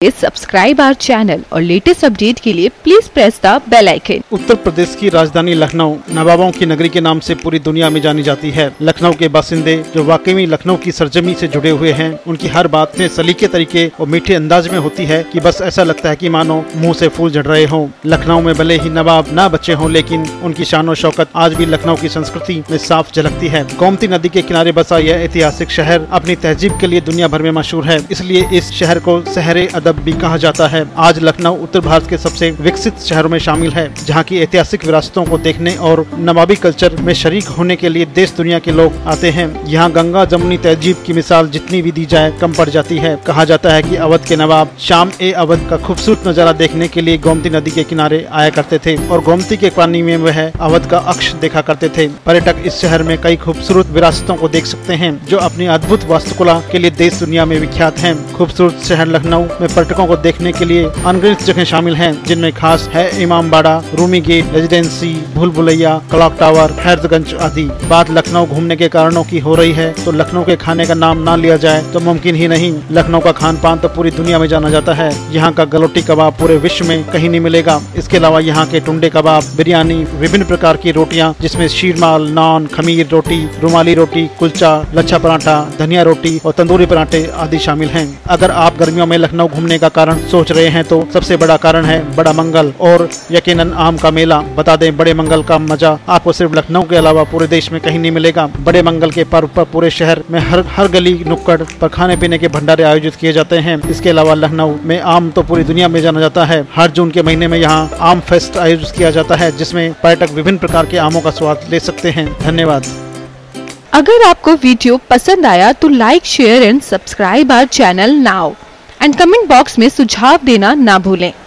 करके subscribe our channel और latest update के लिए please press the bell icon. Uttar Pradesh की राजधानी लखनऊ नवाबों की नगरी के नाम से पूरी दुनिया में जानी जाती है। लखनऊ के बासिंदे जो वाकई में लखनऊ की सरजमी से जुड़े हुए हैं, उनकी हर बात में सलीके तरीके और मीठे अंदाज में होती है कि बस ऐसा लगता है कि मानो मुंह से फूल झड़ रहे हों। लखनऊ में भले ही नवाब ना बचे हों, लेकिन उनकी शान और शौकत आज भी लखनऊ की संस्कृति में साफ झलकती है। गोमती नदी के किनारे बसा यह ऐतिहासिक शहर अपनी तहजीब के लिए दुनिया भर में मशहूर है, इसलिए इस शहर को शहरे अदब भी कहा जाता है। आज लखनऊ उत्तर भारत के सबसे विकसित शहरों में शामिल है, जहाँ की ऐतिहासिक विरासतों को देखने और नवाबी कल्चर में शरीक होने के लिए देश दुनिया के लोग आते हैं। यहाँ गंगा जमुनी तहजीब की मिसाल जितनी भी दी जाए कम पड़ जाती है। कहा जाता है कि अवध के नवाब शाम ए अवध का खूबसूरत नजारा देखने के लिए गोमती नदी के किनारे आया करते थे और गोमती के पानी में वह अवध का अक्ष देखा करते थे। पर्यटक इस शहर में कई खूबसूरत विरासतों को देख सकते हैं, जो अपनी अद्भुत वास्तुकला के लिए देश दुनिया में विख्यात हैं। खूबसूरत शहर लखनऊ में पर्यटकों को देखने के लिए अनगिनत जगह शामिल हैं, जिनमें खास है इमाम बाड़ा, रूमी गेट, रेजिडेंसी, भूल भुलैया, क्लॉक टावर, हैदरगंज आदि। बात लखनऊ घूमने के कारणों की हो रही है तो लखनऊ के खाने का नाम ना लिया जाए तो मुमकिन ही नहीं। लखनऊ का खान पान तो पूरी दुनिया में जाना जाता है। यहाँ का गलोटी कबाब पूरे विश्व में कहीं नहीं मिलेगा। इसके अलावा यहाँ के टुंडे कबाब, बिरयानी, विभिन्न प्रकार की रोटियाँ जिसमें शीरमाल, नान, खमीर रोटी, रुमाली रोटी, कुलचा, लच्छा पराठा, धनिया रोटी और तंदूरी पराठे आदि शामिल हैं। अगर आप गर्मियों में लखनऊ घूमने का कारण सोच रहे हैं तो सबसे बड़ा कारण है बड़ा मंगल और यकीनन आम का मेला। बता दें, बड़े मंगल का मजा आपको सिर्फ लखनऊ के अलावा पूरे देश में कहीं नहीं मिलेगा। बड़े मंगल के पर्व पर पूरे शहर में हर गली नुक्कड़ पर खाने पीने के भंडारे आयोजित किए जाते हैं। इसके अलावा लखनऊ में आम तो पूरी दुनिया में जाना जाता है। हर जून के महीने में यहाँ आम फेस्ट आयोजित किया जाता है, जिसमें पर्यटक विभिन्न प्रकार के आमों का स्वाद ले सकते हैं। धन्यवाद। अगर आपको वीडियो पसंद आया तो like, share and subscribe our channel now and comment box में सुझाव देना ना भूलें।